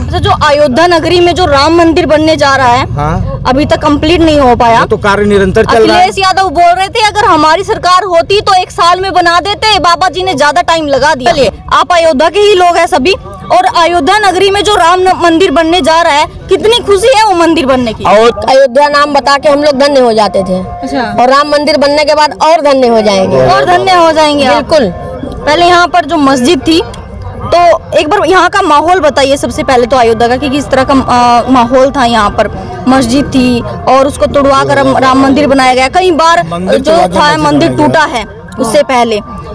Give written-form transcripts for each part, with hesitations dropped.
अच्छा, जो अयोध्या नगरी में जो राम मंदिर बनने जा रहा है, हाँ, अभी तक कंप्लीट नहीं हो पाया, तो कार्य निरंतर चल रहा है। अखिलेश यादव बोल रहे थे अगर हमारी सरकार होती तो 1 साल में बना देते, बाबा जी ने ज्यादा टाइम लगा दिया। चलिए, आप अयोध्या के ही लोग हैं सभी, और अयोध्या नगरी में जो राम मंदिर बनने जा रहा है, कितनी खुशी है वो मंदिर बनने की। अयोध्या नाम बता के हम लोग धन्य हो जाते थे। अच्छा। और राम मंदिर बनने के बाद और धन्य हो जाएंगे, और धन्य हो जाएंगे बिल्कुल। पहले यहाँ पर जो मस्जिद थी, तो एक बार यहाँ का माहौल बताइए सबसे पहले तो अयोध्या का, कि किस तरह का माहौल था यहाँ पर। मस्जिद थी और उसको तोड़वा कर राम मंदिर बनाया गया। कई बार जो था मंदिर टूटा है, उससे पहले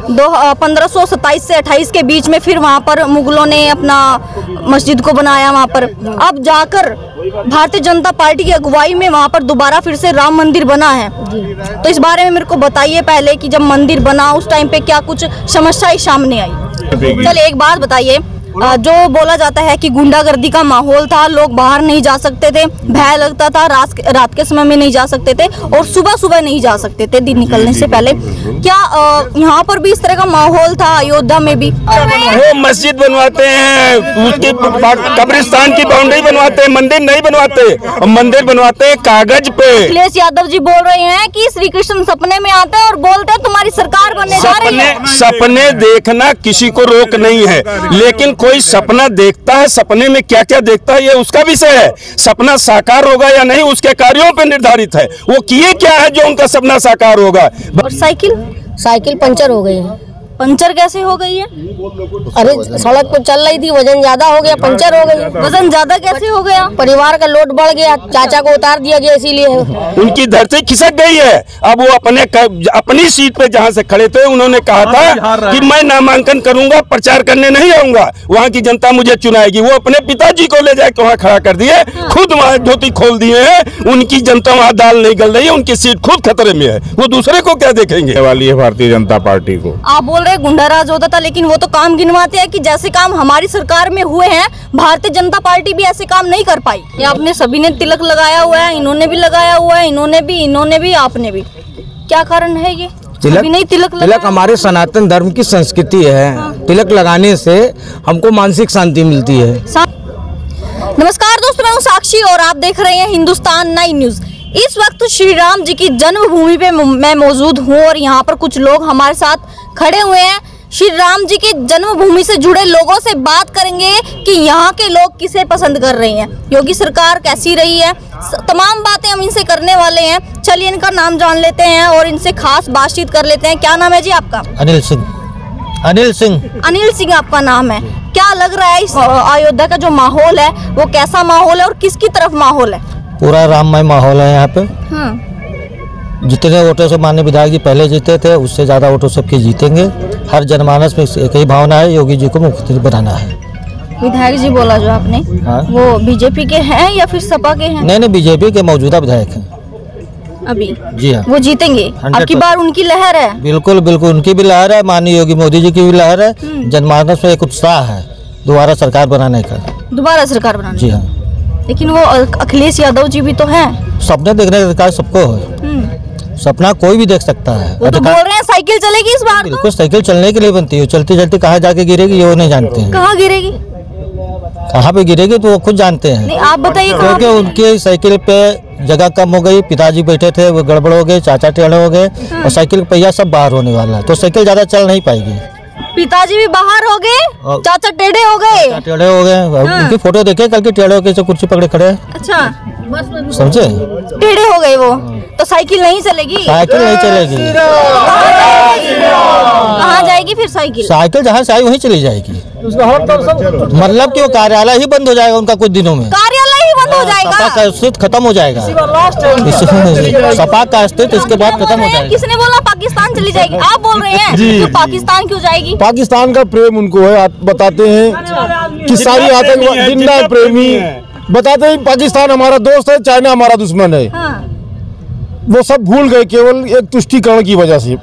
1527 से 28 के बीच में फिर वहाँ पर मुगलों ने अपना मस्जिद को बनाया वहाँ पर। अब जाकर भारतीय जनता पार्टी की अगुवाई में वहाँ पर दोबारा फिर से राम मंदिर बना है। तो इस बारे में मेरे को बताइए पहले कि जब मंदिर बना उस टाइम पे क्या कुछ समस्याएं सामने आई। चलिए, एक बात बताइए, जो बोला जाता है कि गुंडागर्दी का माहौल था, लोग बाहर नहीं जा सकते थे, भय लगता था, रात के समय में नहीं जा सकते थे और सुबह नहीं जा सकते थे दिन निकलने से पहले। क्या यहाँ पर भी इस तरह का माहौल था अयोध्या में भी? वो मस्जिद बनवाते हैं, उसकी कब्रिस्तान की बाउंड्री बनवाते हैं, मंदिर नहीं बनवाते, और मंदिर बनवाते हैं कागज पे। अखिलेश यादव जी बोल रहे हैं कि श्री कृष्ण सपने में आते हैं और बोलते हैं तुम्हारी सरकार बनने जा रही है। सपने देखना किसी को रोक नहीं है, लेकिन कोई सपना देखता है, सपने में क्या क्या देखता है ये उसका विषय है। सपना साकार होगा या नहीं उसके कार्यों पे निर्धारित है, वो किए क्या है जो उनका सपना साकार होगा। और साइकिल पंचर हो गई है। पंचर कैसे हो गई है? अरे सड़क पर चल रही थी, वजन ज्यादा हो गया, पंचर हो गई। वजन ज्यादा कैसे हो गया? परिवार का लोड बढ़ गया, चाचा को उतार दिया गया, इसीलिए उनकी धरती खिसक गई है। अब वो अपनी सीट पे जहाँ से खड़े थे उन्होंने कहा था कि मैं नामांकन करूंगा, प्रचार करने नहीं आऊंगा, वहाँ की जनता मुझे चुनाएगी। वो अपने पिताजी को ले जाके वहाँ खड़ा कर दिए, खुद वहाँ धोती खोल दिए हैं। उनकी जनता वहाँ दाल नहीं गल रही है, उनकी सीट खुद खतरे में है, वो दूसरे को क्या देखेंगे वाली है भारतीय जनता पार्टी को। आप बोल रहे गुंडाराज होता था, लेकिन वो तो काम गिनवाते हैं कि जैसे काम हमारी सरकार में हुए हैं, भारतीय जनता पार्टी भी ऐसे काम नहीं कर पाई। ये आपने सभी ने तिलक लगाया हुआ है, इन्होंने भी लगाया हुआ है, इन्होंने भी, आपने भी। क्या कारण है ये? तिलक हमारे सनातन धर्म की संस्कृति है। हाँ। तिलक लगाने से हमको मानसिक शांति मिलती है। नमस्कार दोस्तों, मैं हूँ साक्षी और आप देख रहे हैं हिंदुस्तान 9 न्यूज। इस वक्त श्री राम जी की जन्मभूमि पे मैं मौजूद हूँ और यहाँ पर कुछ लोग हमारे साथ खड़े हुए हैं। श्री राम जी की जन्मभूमि से जुड़े लोगों से बात करेंगे कि यहाँ के लोग किसे पसंद कर रहे हैं, योगी सरकार कैसी रही है, तमाम बातें हम इनसे करने वाले हैं। चलिए इनका नाम जान लेते हैं और इनसे खास बातचीत कर लेते हैं। क्या नाम है जी आपका? अनिल सिंह आपका नाम है। क्या लग रहा है इस अयोध्या का जो माहौल है वो कैसा माहौल है और किसकी तरफ माहौल है? पूरा राममय माहौल है यहाँ पे। जितने वोटों से माननीय विधायक जी पहले जीते थे उससे ज्यादा वोटों सबके जीतेंगे। हर जनमानस में एक ही भावना है, योगी जी को मुख्यमंत्री बनाना है। विधायक जी बोला जो आपने, हाँ? वो बीजेपी के हैं या फिर सपा के हैं? नहीं, बीजेपी के मौजूदा विधायक हैं अभी। जी हाँ, वो जीतेंगे। अब की बार उनकी लहर है। बिल्कुल उनकी भी लहर है, माननीय योगी मोदी जी की भी लहर है। जनमानस में एक उत्साह है दोबारा सरकार बनाने का। जी हाँ, लेकिन वो अखिलेश यादव जी भी तो हैं। सपने देखने का अधिकार सबको है, सपना कोई भी देख सकता है। वो तो बोल रहे हैं साइकिल चलेगी इस बार। बिल्कुल साइकिल चलने के लिए बनती है, चलती चलती कहाँ जाके गिरेगी ये वो नहीं जानते हैं। कहाँ गिरेगी, कहाँ पे गिरेगी तो वो खुद जानते हैं। नहीं, आप बताइए। क्योंकि उनकी साइकिल पे जगह कम हो गई, पिताजी बैठे थे वो गड़बड़ हो गए, चाचा टेढ़े हो गए और साइकिल का पहिया सब बाहर होने वाला है, तो साइकिल ज्यादा चल नहीं पाएगी। पिताजी भी बाहर हो गए, चाचा टेढ़े हो गए। उनकी फोटो देखे कल की, टेढ़े होके कुर्सी पकड़े खड़े। अच्छा, समझे, टेढ़े हो गए वो, तो साइकिल नहीं चलेगी। कहाँ जाएगी फिर साइकिल जहाँ से आई वहीं चली जाएगी। मतलब कि वो कार्यालय ही बंद हो जाएगा उनका कुछ दिनों में। कार्यालय ही बंद हो जाएगा, सपा का अस्तित्व खत्म हो जाएगा। सपा का अस्तित्व इसके बाद खत्म हो जाएगा। किसने बोला पाकिस्तान चली जाएगी? आप बोल रहे हैं तो पाकिस्तान क्यों जाएगी? पाकिस्तान का प्रेम उनको है, बताते हैं कि सारी आतंकवादी जिंदा प्रेमी बताते हैं पाकिस्तान हमारा दोस्त है, चाइना हमारा दुश्मन है। वो सब भूल गए केवल एक तुष्टीकरण की वजह से।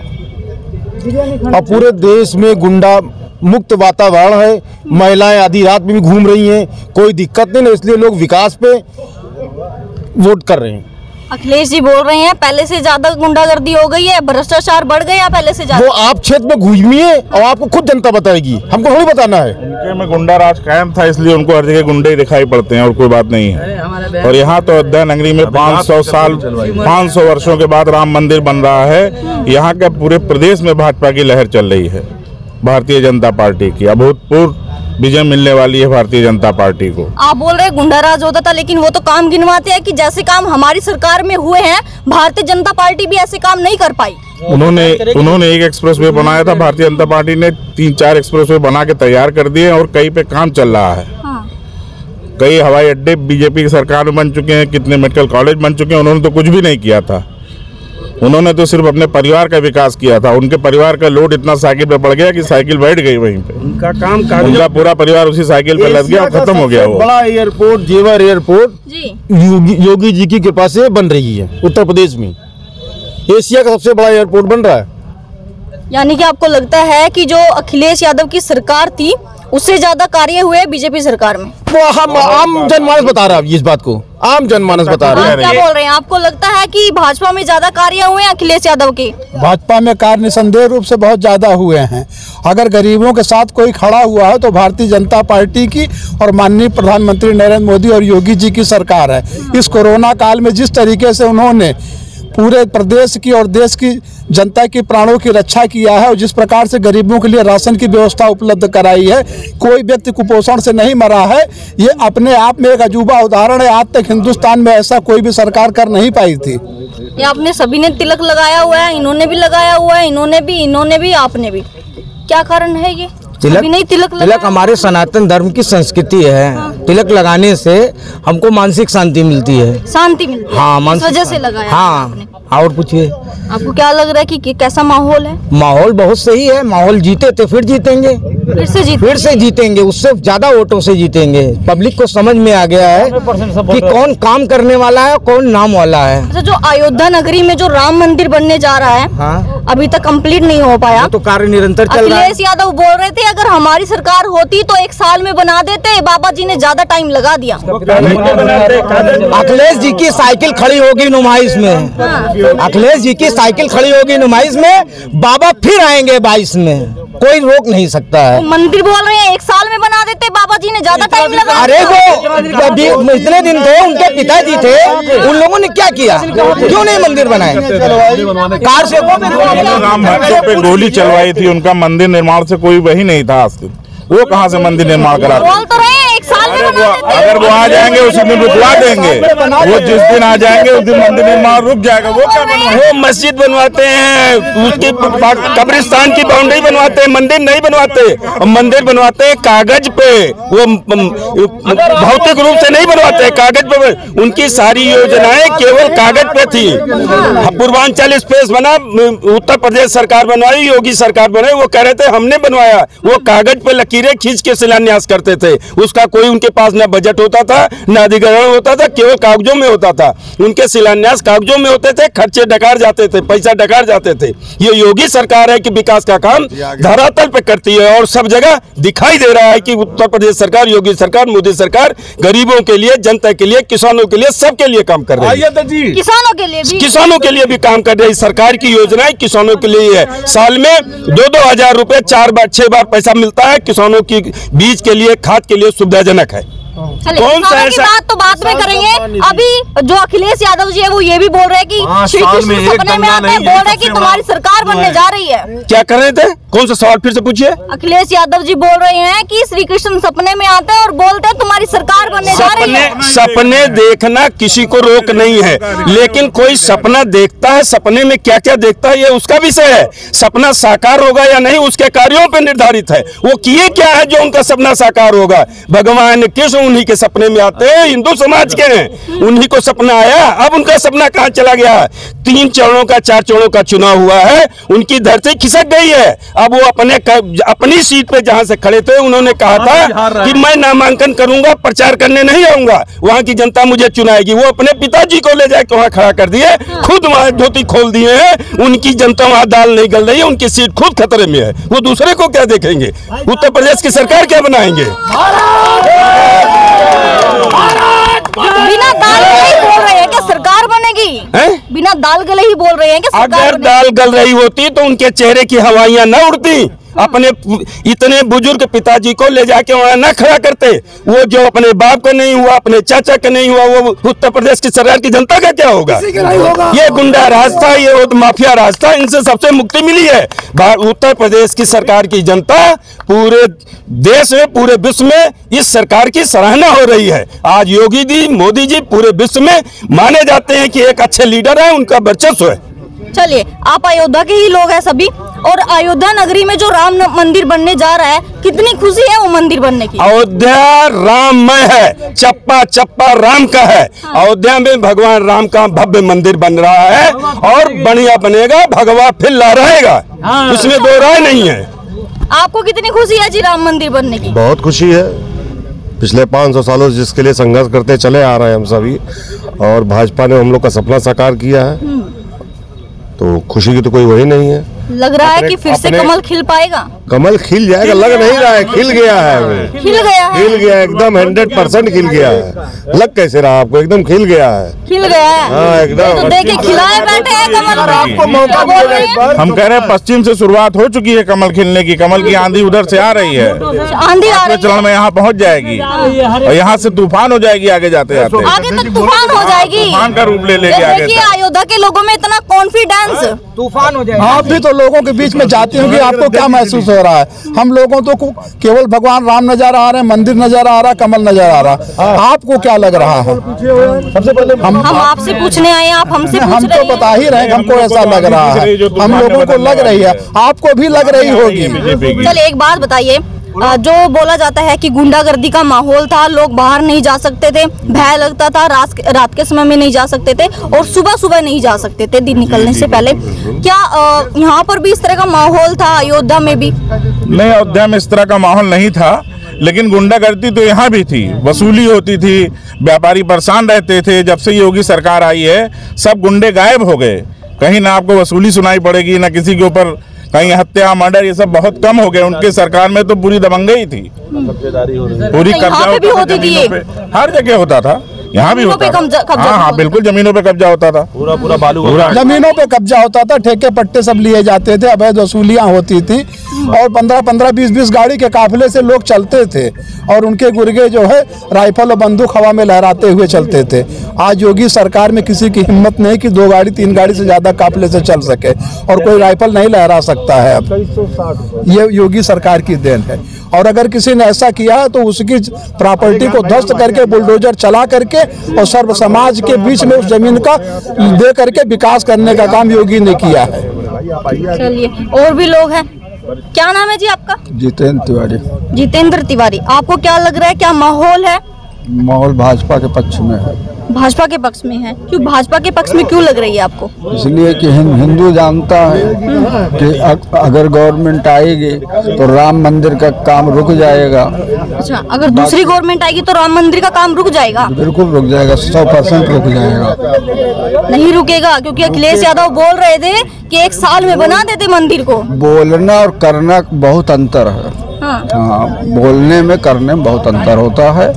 अब पूरे देश में गुंडा मुक्त वातावरण है, महिलाएं आधी रात में भी घूम रही हैं, कोई दिक्कत नहीं, इसलिए लोग विकास पे वोट कर रहे हैं। अखिलेश जी बोल रहे हैं पहले से ज्यादा गुंडागर्दी हो गई है, भ्रष्टाचार बढ़ गया पहले से वो ज्यादा। आप क्षेत्र में घूमिए और आपको खुद जनता बताएगी, हमको थोड़ी बताना है। उनके में गुंडा राज कायम था, इसलिए उनको हर जगह गुंडे ही दिखाई पड़ते हैं और कोई बात नहीं है। और यहाँ तो अयोध्या नगरी में 500 वर्षों के बाद राम मंदिर बन रहा है। यहाँ के पूरे प्रदेश में भाजपा की लहर चल रही है, भारतीय जनता पार्टी की अभूतपूर्व विजय मिलने वाली है भारतीय जनता पार्टी को। आप बोल रहे हैं गुंडा राज होता था, लेकिन वो तो काम गिनवाते हैं कि जैसे काम हमारी सरकार में हुए हैं भारतीय जनता पार्टी भी ऐसे काम नहीं कर पाई। उन्होंने एक एक्सप्रेसवे बनाया था, भारतीय जनता पार्टी ने 3-4 एक्सप्रेसवे बना के तैयार कर दिए और कई पे काम चल रहा है। कई हवाई अड्डे बीजेपी की सरकार में बन चुके हैं, कितने मेडिकल कॉलेज बन चुके हैं। उन्होंने तो कुछ भी नहीं किया था, उन्होंने तो सिर्फ अपने परिवार का विकास किया था। उनके परिवार का लोड इतना साइकिल पे पड़ गया कि साइकिल बैठ गई वहीं पे। उनका पूरा परिवार उसी साइकिल पे लग गया और खत्म हो गया। वो बड़ा एयरपोर्ट जेवर एयरपोर्ट जी योगी जी की कृपा से बन रही है उत्तर प्रदेश में। एशिया का सबसे बड़ा एयरपोर्ट बन रहा है। यानी कि आपको लगता है कि जो अखिलेश यादव की सरकार थी उससे ज्यादा कार्य हुए बीजेपी सरकार में? वो हम आम जनमानस बता रहा है इस बात को, आम जनमानस बता रहा आप क्या बोल रहे हैं? आपको लगता है कि भाजपा में ज्यादा कार्य हुए हैं अखिलेश यादव के? भाजपा में कार्य निसंदेह रूप से बहुत ज्यादा हुए हैं। अगर गरीबों के साथ कोई खड़ा हुआ है तो भारतीय जनता पार्टी की और माननीय प्रधानमंत्री नरेंद्र मोदी और योगी जी की सरकार है। इस कोरोना काल में जिस तरीके से उन्होंने पूरे प्रदेश की और देश की जनता की प्राणों की रक्षा किया है और जिस प्रकार से गरीबों के लिए राशन की व्यवस्था उपलब्ध कराई है, कोई व्यक्ति कुपोषण से नहीं मरा है, ये अपने आप में एक अजूबा उदाहरण है। आज तक हिंदुस्तान में ऐसा कोई भी सरकार कर नहीं पाई थी। ये आपने सभी ने तिलक लगाया हुआ है, इन्होंने भी लगाया हुआ है, इन्होंने भी आपने भी, क्या कारण है ये? तिलक हमारे सनातन धर्म की संस्कृति है। तिलक लगाने से हमको मानसिक शांति मिलती है। शांति मिलती है? हाँ, इस वजह से लगाया हाँ। और पूछिए, आपको क्या लग रहा है कि कैसा माहौल है? माहौल बहुत सही है। माहौल जीते तो फिर जीतेंगे, फिर से जीतेंगे, उससे ज्यादा वोटों से जीतेंगे। पब्लिक को समझ में आ गया है कि कौन काम करने वाला है, कौन नाम वाला है। अच्छा, जो अयोध्या नगरी में जो राम मंदिर बनने जा रहा है, हाँ, अभी तक कंप्लीट नहीं हो पाया, तो कार्य निरंतर चल रहा है। अखिलेश यादव बोल रहे थे अगर हमारी सरकार होती तो 1 साल में बना देते, बाबा जी ने ज्यादा टाइम लगा दिया। अखिलेश जी की साइकिल खड़ी होगी नुमाइश में, अखिलेश जी की साइकिल खड़ी होगी नुमाइश में, बाबा फिर आएंगे 22 में, कोई रोक नहीं सकता है। मंदिर बोल रहे हैं 1 साल में बना देते, बाबा जी ने ज्यादा टाइम लगा। अरे वो इतने दिन थे, उनके पिताजी थे, उन लोगों ने क्या किया? क्यों नहीं मंदिर बनाए? कार से राम भक्तों पे गोली चलवाई थी, उनका मंदिर निर्माण से कोई वही नहीं था। वो कहाँ से मंदिर निर्माण करा? बोल तो रहे हैं 1 साल में बना देते। अगर वो आ जाएंगे उसी दिन रुकवा देंगे, वो जिस दिन आ जाएंगे उस दिन मंदिर निर्माण रुक जाएगा। वो क्या बनवाते? वो मस्जिद बनवाते हैं, उसकी कब्रिस्तान की बाउंड्री बनवाते हैं, मंदिर नहीं बनवाते। मंदिर बनवाते हैं कागज पे, वो भौतिक रूप से नहीं बनवाते, कागज पे। उनकी सारी योजनाएं केवल कागज पे थी। पूर्वांचल स्पेस बना, उत्तर प्रदेश सरकार बनवाई, योगी सरकार बनाई, वो कह रहे थे हमने बनवाया। वो कागज पे लकीरें खींच के शिलान्यास करते थे, उसका कोई उनके पास न बजट होता था, न अधिग्रहण होता था, केवल कागजों में होता था। उनके शिलान्यास कागजों में होते थे, खर्चे डकार जाते थे, पैसा डकार जाते थे। ये योगी सरकार है कि विकास का काम धरातल पे करती है और सब जगह दिखाई दे रहा है कि उत्तर प्रदेश सरकार, योगी सरकार, मोदी सरकार गरीबों के लिए, जनता के लिए, किसानों के लिए, सबके लिए काम कर रही है। किसानों के लिए भी काम कर रही है। सरकार की योजनाएं किसानों के लिए है। साल में 2-2 हजार रुपए 4 बार 6 बार पैसा मिलता है। किसानों की बीज के लिए, खाद के लिए सुविधाजनक है। कौन सा ऐसा बात तो बाद में करेंगे। अभी जो अखिलेश यादव जी है वो ये भी बोल रहे हैं कि श्री कृष्ण सपने में आते हैं, बोल रहे हैं कि तुम्हारी सरकार बनने जा रही है। क्या कर रहे थे? कौन सा सवाल फिर से पूछिए। अखिलेश यादव जी बोल रहे हैं कि श्री कृष्ण सपने में आते हैं और बोलते हैं तुम्हारी सरकार बनने जा रही है। सपने देखना किसी को रोक नहीं है, लेकिन कोई सपना देखता है, सपने में क्या क्या देखता है ये उसका विषय है। सपना साकार होगा या नहीं उसके कार्यों पर निर्धारित है। वो किए क्या है जो उनका सपना साकार होगा? भगवान कृष्ण उन्हीं के सपने में आते हैं, हिंदू समाज के हैं, उन्हीं को सपना आया। अब उनका सपना कहां चला गया? 3 चरणों का 4 चरणों का चुनाव हुआ है, उनकी धरती खिसक गई है। अब वो अपनी सीट पे जहां से खड़े थे उन्होंने कहा था कि मैं नामांकन करूंगा, प्रचार करने नहीं आऊंगा, वहां की जनता मुझे चुनाएगी। वो अपने पिताजी को ले जाके वहां खड़ा कर दिए, खुद वहां धोती खोल दिए हैं। उनकी जनता वहां दाल नहीं गल रही है, उनकी सीट खुद खतरे में है। वो दूसरे को क्या देखेंगे? उत्तर प्रदेश की सरकार क्या बनाएंगे? बिना दाल नहीं बोल रहे हैं कि सरकार बनेगी। बिना दाल गले ही बोल रहे हैं कि सरकार अगर दाल गल रही होती तो उनके चेहरे की हवाइयां न उड़ती, अपने इतने बुजुर्ग पिताजी को ले जाके वहां न खड़ा करते। वो जो अपने बाप का नहीं हुआ, अपने चाचा का नहीं हुआ, वो उत्तर प्रदेश की सरकार की जनता का क्या होगा? ये गुंडा राज था, ये माफिया राज था, इनसे सबसे मुक्ति मिली है। उत्तर प्रदेश की सरकार की जनता पूरे देश में, पूरे विश्व में इस सरकार की सराहना हो रही है। आज योगी जी, मोदी जी पूरे विश्व में माने जाते हैं कि एक अच्छे लीडर है, उनका वर्चस्व है। चलिए, आप अयोध्या के ही लोग हैं सभी, और अयोध्या नगरी में जो राम मंदिर बनने जा रहा है, कितनी खुशी है वो मंदिर बनने की? अयोध्या राममय है, चप्पा चप्पा राम का है। अयोध्या में भगवान राम का भव्य मंदिर बन रहा है और बढ़िया बनेगा, भगवा फिल्ला रहेगा, इसमें दो राय नहीं है। आपको कितनी खुशी है जी राम मंदिर बनने की? बहुत खुशी है। पिछले 500 सालों से जिसके लिए संघर्ष करते चले आ रहे हैं हम सभी, और भाजपा ने हम लोग का सपना साकार किया है, तो खुशी की तो कोई वही नहीं है। लग रहा है कि फिर से कमल खिल पाएगा? कमल खिल जाएगा, लग नहीं रहा है, खिल गया है। खिल गया है? खिल गया, एकदम 100% खिल गया है। लग कैसे रहा आपको? एकदम खिल गया है। खिल गया है? हाँ, एकदम। तो देखे खिलाए बैठे हैं कमल। आपको मौका बोल रहे हैं? हम कह रहे हैं पश्चिम से शुरुआत हो चुकी है कमल खिलने की। कमल की आंधी उधर से आ रही है, आंधी आ रही चरण में यहाँ पहुँच जाएगी और यहाँ से तूफान हो जाएगी आगे जाते जाते। आगे तक तूफान हो जाएगी, तूफान का रूप ले लेगी आगे। देखिए अयोध्या के लोगों में इतना कॉन्फिडेंस, तूफान हो जाएगा। आप भी तो लोगों के बीच में जाती होंगी, आपको क्या महसूस हो रहा है? हम लोगों तो केवल भगवान राम नजर आ रहे हैं, मंदिर नजर आ रहा है, कमल नजर आ रहा है। आपको क्या लग रहा है? सबसे पहले हम आपसे पूछने आए हैं, आप हमसे पूछ हम रहे तो बता ही रहे हैं, हमको ऐसा लग रहा है, हम लोगों को लग रही है, आपको भी लग रही होगी। चलिए एक बात बताइए, जो बोला जाता है कि गुंडागर्दी का माहौल था, लोग बाहर नहीं जा सकते थे, भय लगता था, रात के समय में नहीं जा सकते थे और सुबह सुबह नहीं जा सकते थे दिन निकलने से पहले। क्या यहाँ पर भी इस तरह का माहौल था? अयोध्या में भी? नहीं, अयोध्या में इस तरह का माहौल नहीं था, लेकिन गुंडागर्दी तो यहाँ भी थी, वसूली होती थी, व्यापारी परेशान रहते थे। जब से योगी सरकार आई है, सब गुंडे गायब हो गए। कहीं ना आपको वसूली सुनाई पड़ेगी, ना किसी के ऊपर कहीं हत्या मर्डर, ये सब बहुत कम हो गए। उनके सरकार में तो पूरी दबंगई थी, पूरी कब्जा होती थी, हर जगह होता था, यहाँ भी होता था। हाँ, बिल्कुल जमीनों पे कब्जा होता था, पूरा बालू, जमीनों पे कब्जा होता था, ठेके पट्टे सब लिए जाते थे, अवैध वसूलियां होती थी और 15-15, 20-20 गाड़ी के काफिले से लोग चलते थे और उनके गुर्गे जो है राइफल और बंदूक हवा में लहराते हुए चलते थे। आज योगी सरकार में किसी की हिम्मत नहीं कि 2 गाड़ी 3 गाड़ी से ज्यादा काफिले से चल सके और कोई राइफल नहीं लहरा सकता है। अब ये योगी सरकार की देन है, और अगर किसी ने ऐसा किया तो उसकी प्रॉपर्टी को ध्वस्त करके बुलडोजर चला करके और सर्व समाज के बीच में उस जमीन का दे करके विकास करने का काम योगी ने किया है। चलिए, और भी लोग हैं। क्या नाम है जी आपका? जितेंद्र तिवारी। जितेंद्र तिवारी, आपको क्या लग रहा है, क्या माहौल है? माहौल भाजपा के पक्ष में है। भाजपा के पक्ष में है? क्यों भाजपा के पक्ष में क्यों लग रही है आपको? इसलिए कि हिंदू जानता है कि अगर गवर्नमेंट आएगी तो राम मंदिर का काम रुक जाएगा। अच्छा, अगर दूसरी गवर्नमेंट आएगी तो राम मंदिर का काम रुक जाएगा? बिल्कुल रुक जाएगा, 100% रुक जाएगा। नहीं रुकेगा, क्योंकि अखिलेश यादव बोल रहे थे कि 1 साल में बना देते मंदिर को। बोलना और करना बहुत अंतर है। हाँ, बोलने में करने में बहुत अंतर होता है।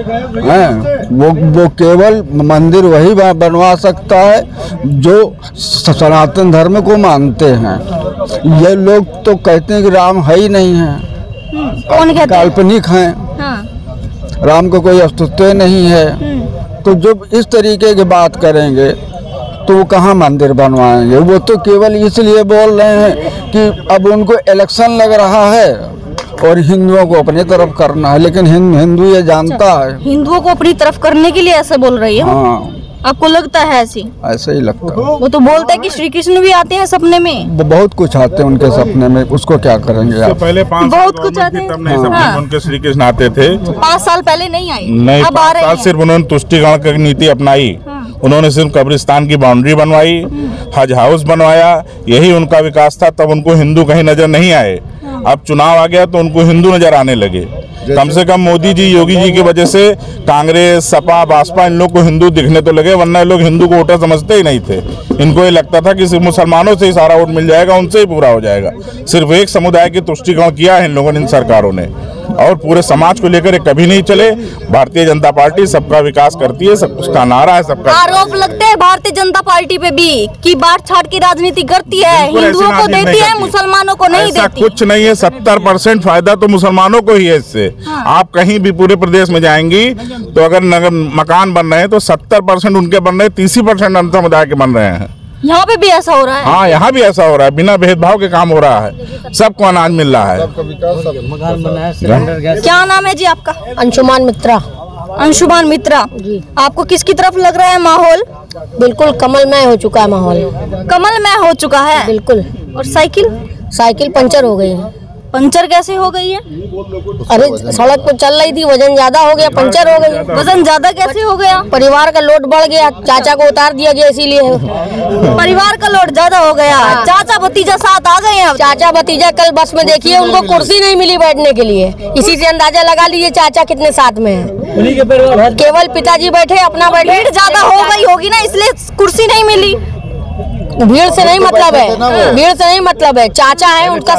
वो केवल मंदिर वही बनवा सकता है जो सनातन धर्म को मानते हैं। ये लोग तो कहते हैं कि राम है ही नहीं है, कौन कहते हैं? काल्पनिक हैं। हाँ। राम को कोई अस्तित्व नहीं है। तो जब इस तरीके की बात करेंगे तो वो कहाँ मंदिर बनवाएंगे? वो तो केवल इसलिए बोल रहे हैं कि अब उनको इलेक्शन लग रहा है और हिंदुओं को अपनी तरफ करना है, लेकिन हिंदू ये जानता है। हिंदुओं को अपनी तरफ करने के लिए ऐसे बोल रही है? हाँ। आपको लगता है ऐसे? ऐसे ही लगता है। वो तो बोलता है कि श्री कृष्ण भी आते हैं सपने में। बहुत कुछ आते हैं उनके सपने में, उसको क्या करेंगे आप? पहले 5 बहुत कुछ आते हैं, तब नहीं सपने में उनके श्री कृष्ण आते थे। 5 साल पहले नहीं आए, नहीं, अब आ रहे हैं। सिर्फ उन्होंने तुष्टिकरण की नीति अपनाई। उन्होंने सिर्फ कब्रिस्तान की बाउंड्री बनवाई, हज हाउस बनवाया, यही उनका विकास था। तब उनको हिंदू कहीं नजर नहीं आए। अब चुनाव आ गया तो उनको हिंदू नजर आने लगे। कम से कम मोदी जी, योगी जी की वजह से कांग्रेस, सपा, बासपा, इन लोग को हिंदू दिखने तो लगे, वरना लोग हिंदू को वोटर समझते ही नहीं थे। इनको ये लगता था कि सिर्फ मुसलमानों से ही सारा वोट मिल जाएगा, उनसे ही पूरा हो जाएगा। सिर्फ एक समुदाय की तुष्टिकरण किया है इन लोगों ने, इन सरकारों ने। और पूरे समाज को लेकर ये कभी नहीं चले। भारतीय जनता पार्टी सबका विकास करती है, सब उसका नारा है सबका। आरोप लगते हैं भारतीय जनता पार्टी पे भी कि बांट छाट की राजनीति करती है, हिंदुओं को देती है, मुसलमानों को नहीं देती। कुछ नहीं है, 70% फायदा तो मुसलमानों को ही है इससे। आप कहीं भी पूरे प्रदेश में जाएंगी तो अगर नगर मकान बन रहे हैं तो 70% उनके बन रहे हैं, 30% अन्य समुदाय के बन रहे हैं। यहाँ पे भी ऐसा हो रहा है? हाँ, यहाँ भी ऐसा हो रहा है, बिना भेदभाव के काम हो रहा है, सबको अनाज मिल रहा है। क्या नाम है जी आपका? अंशुमान मित्रा। अंशुमान मित्रा, आपको किसकी तरफ लग रहा है माहौल? बिल्कुल कमलमय हो चुका है माहौल। कमलमय हो चुका है बिल्कुल। और साइकिल पंचर हो गई है। पंचर कैसे हो गई है? अरे सड़क पर चल रही थी, वजन ज्यादा हो गया, पंचर हो गई। वजन ज्यादा कैसे हो गया? परिवार का लोड बढ़ गया, चाचा को उतार दिया गया इसीलिए। परिवार का लोड ज्यादा हो गया। चाचा भतीजा साथ आ गए हैं। चाचा भतीजा कल बस में देखिए, उनको कुर्सी नहीं मिली बैठने के लिए, इसी से अंदाजा लगा लीजिए चाचा कितने साथ में है। केवल पिताजी बैठे, अपना बैठे। भीड़ ज्यादा हो गई होगी ना, इसलिए कुर्सी नहीं मिली। भीड़ से नहीं मतलब है, भीड़ से नहीं मतलब है। चाचा है, उनका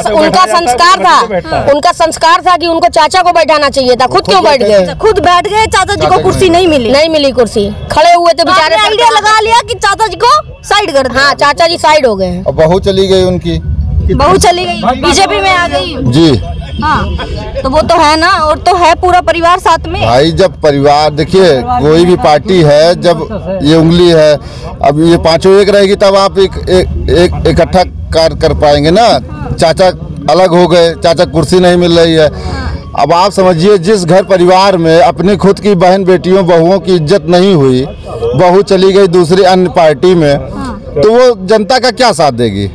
संस्कार था कि उनको चाचा को बैठाना चाहिए था, खुद क्यों बैठ गए? खुद बैठ गए, चाचा जी को कुर्सी नहीं मिली कुर्सी। खड़े हुए थे बेचारे। आइडिया लगा लिया कि चाचा जी को साइड कर दो। हाँ, चाचा जी साइड हो गए। बहू चली गई उनकी, बहू चली गई, बीजेपी में आ गई जी। हाँ, तो वो तो है ना, और तो है पूरा परिवार साथ में। भाई जब परिवार, देखिए कोई भी पार्टी है, जब ये उंगली है, अब ये पांचों एक रहेगी तब आप एक इकट्ठा कार्य कर पाएंगे ना। चाचा अलग हो गए, चाचा कुर्सी नहीं मिल रही है। अब आप समझिए, जिस घर परिवार में अपनी खुद की बहन बेटियों बहुओं की इज्जत नहीं हुई, बहू चली गई दूसरी अन्य पार्टी में, तो वो जनता का क्या साथ देगी?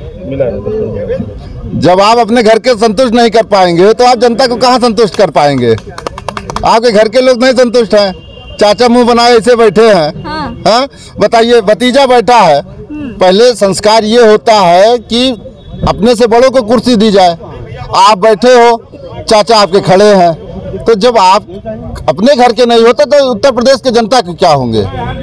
जब आप अपने घर के संतुष्ट नहीं कर पाएंगे तो आप जनता को कहाँ संतुष्ट कर पाएंगे? आपके घर के लोग नहीं संतुष्ट हैं, चाचा मुंह बनाए ऐसे बैठे हैं। हाँ, बताइए, भतीजा बैठा है। पहले संस्कार ये होता है कि अपने से बड़ों को कुर्सी दी जाए। आप बैठे हो, चाचा आपके खड़े हैं, तो जब आप अपने घर के नहीं होते तो उत्तर प्रदेश के जनता के क्या होंगे?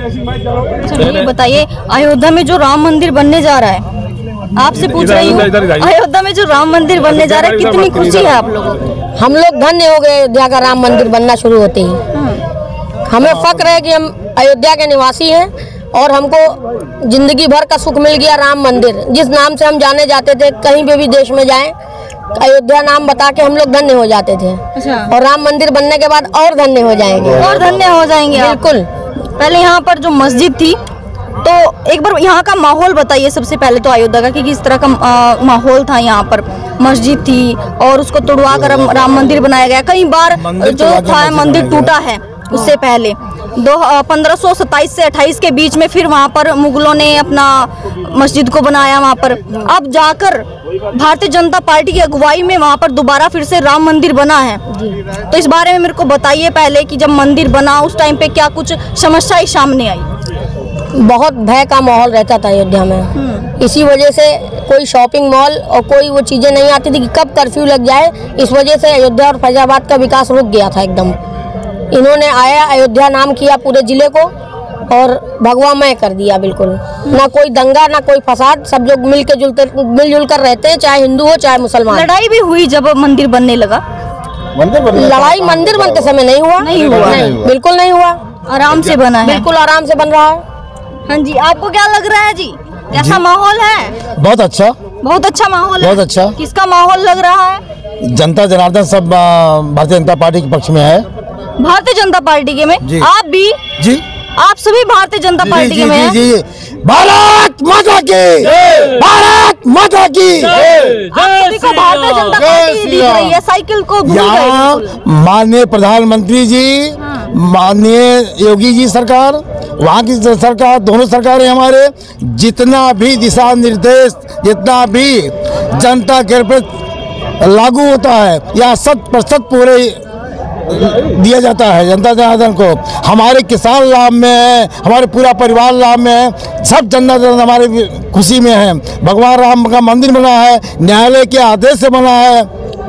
ये बताइए, अयोध्या में जो राम मंदिर बनने जा रहा है, आपसे पूछ रही हूँ, अयोध्या में जो राम मंदिर बनने जा रहा है, कितनी खुशी है आप लोगों को? हम लोग धन्य हो गए अयोध्या का राम मंदिर बनना शुरू होते ही। हमें फक्र है कि हम अयोध्या के निवासी हैं और हमको जिंदगी भर का सुख मिल गया। राम मंदिर जिस नाम से हम जाने जाते थे, कहीं पे भी देश में जाएं, अयोध्या नाम बता के हम लोग धन्य हो जाते थे। और राम मंदिर बनने के बाद और धन्य हो जाएंगे, और धन्य हो जाएंगे बिल्कुल। पहले यहाँ पर जो मस्जिद थी, तो एक बार यहाँ का माहौल बताइए सबसे पहले तो अयोध्या का, कि किस तरह का माहौल था यहाँ पर। मस्जिद थी और उसको तोड़वा कर राम मंदिर बनाया गया। कई बार जो था मंदिर टूटा है, उससे पहले 1527 से 28 के बीच में फिर वहाँ पर मुगलों ने अपना मस्जिद को बनाया वहाँ पर। अब जाकर भारतीय जनता पार्टी की अगुवाई में वहाँ पर दोबारा फिर से राम मंदिर बना है। तो इस बारे में मेरे को बताइए पहले कि जब मंदिर बना उस टाइम पे क्या कुछ समस्याएं सामने आई? बहुत भय का माहौल रहता था अयोध्या में। इसी वजह से कोई शॉपिंग मॉल और कोई वो चीज़ें नहीं आती थी कि कब कर्फ्यू लग जाए। इस वजह से अयोध्या और फैजाबाद का विकास रुक गया था एकदम। इन्होंने आया, अयोध्या नाम किया पूरे जिले को और भगवामय कर दिया बिल्कुल। ना कोई दंगा, ना कोई फसाद, सब लोग मिलजुल कर रहते हैं, चाहे हिंदू हो चाहे मुसलमान। लड़ाई भी हुई जब मंदिर बनने लगा? लड़ाई मंदिर बनते समय नहीं हुआ, नहीं, बिल्कुल नहीं हुआ। आराम से बना है, बिल्कुल आराम से बन रहा है। हाँ जी, आपको क्या लग रहा है जी? कैसा माहौल है? बहुत अच्छा, बहुत अच्छा माहौल है। बहुत अच्छा। किसका माहौल लग रहा है? जनता जनार्दन सब भारतीय जनता पार्टी के पक्ष में है। भारतीय जनता पार्टी के में? आप भी? जी, आप सभी भारतीय जनता पार्टी के में हैं? जी, भारत माता की, भारत माता की। आप सभी को भारतीय जनता पार्टी दिख रही है, साइकिल को भूल गए। माननीय प्रधानमंत्री जी, माननीय योगी जी सरकार, वहाँ की सरकार, दोनों सरकारें हमारे, जितना भी दिशा निर्देश, जितना भी जनता के प्रति लागू होता है, या 100% पूरे दिया जाता है जनता जनार्दन को। हमारे किसान लाभ में है, हमारे पूरा परिवार लाभ में है, सब जनता जनार्दन हमारे खुशी में है। भगवान राम का मंदिर बना है, न्यायालय के आदेश से बना है।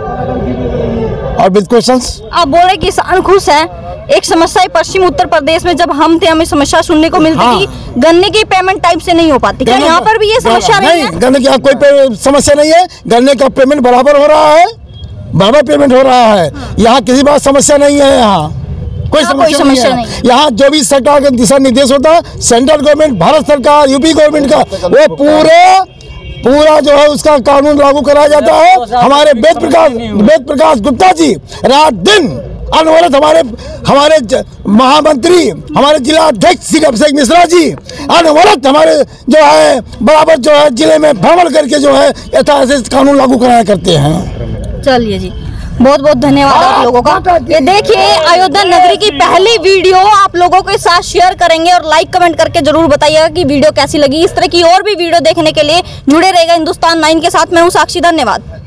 और विद क्वेश्चंस, आप बोल रहे किसान खुश है। एक समस्या पश्चिम उत्तर प्रदेश में जब हम थे, हमें समस्या सुनने को मिलती थी, गन्ने की पेमेंट टाइम से नहीं हो पाती। क्या यहाँ पर भी ये समस्या नहीं है? गन्ने की कोई समस्या नहीं है, गन्ने का पेमेंट बराबर हो रहा है। बराबर पेमेंट हो रहा है। यहाँ किसी बात समस्या नहीं है, यहाँ कोई समस्या नहीं है। यहाँ जो भी सरकार का दिशा निर्देश होता है, सेंट्रल गवर्नमेंट, भारत सरकार, यूपी गवर्नमेंट का, वो पूरा जो है उसका कानून लागू कराया जाता है। हमारे वेद प्रकाश गुप्ता जी रात दिन अनवरत हमारे महामंत्री, हमारे जिला अध्यक्ष श्री अभिषेक मिश्रा जी अनवरत हमारे जो है बराबर जो है जिले में भ्रमण करके जो है यथाशक्ति कानून लागू कराया करते हैं। चलिए जी, बहुत बहुत धन्यवाद आप लोगों का। ये देखिए अयोध्या नगरी की पहली वीडियो आप लोगों के साथ शेयर करेंगे और लाइक कमेंट करके जरूर बताइएगा कि वीडियो कैसी लगी। इस तरह की और भी वीडियो देखने के लिए जुड़े रहेगा हिंदुस्तान 9 के साथ। मैं हूँ साक्षी, धन्यवाद।